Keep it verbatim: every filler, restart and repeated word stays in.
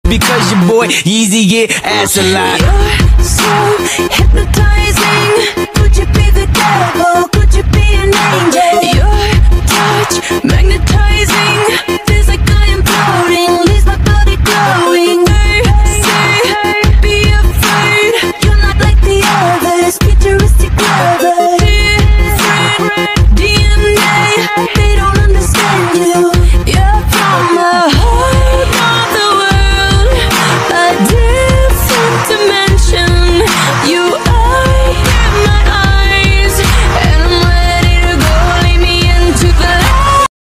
because your boy Yeezy get ass a lot. You're so hypnotizing. Could you be the devil? Could you be an angel? You're